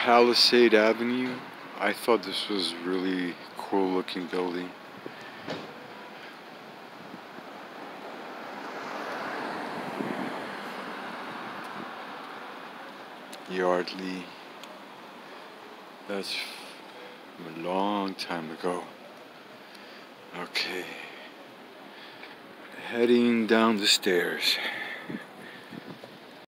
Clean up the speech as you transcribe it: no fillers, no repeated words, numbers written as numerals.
Palisade Avenue. I thought this was really cool looking building. Yardley. That's from a long time ago. Okay. Heading down the stairs.